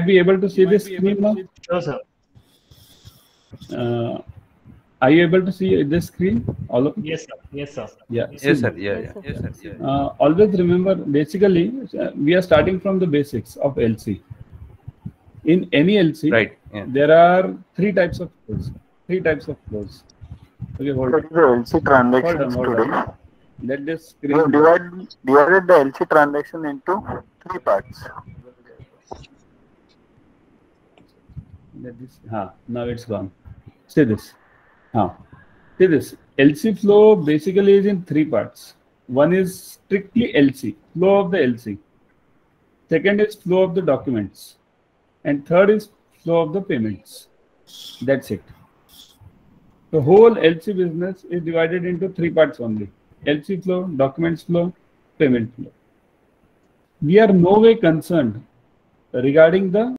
be able to see this screen now? Sure, sir. Are you able to see this screen? All of it? Yes, sir. Yes, sir. Yeah. Yes, sir. Yes, sir. Always remember, basically, we are starting from the basics of LC. In any LC, Right. Yeah. there are three types of flows. Okay, hold on. The LC transactions Hold on. today. Let this We screen. have divided the LC transaction into three parts. Let this. Now it's gone. See this. See this. LC flow basically is in three parts. One is strictly LC, flow of the LC. Second is flow of the documents. And third is flow of the payments. That's it. The whole LC business is divided into three parts only. LC flow, documents flow, payment flow. We are no way concerned regarding the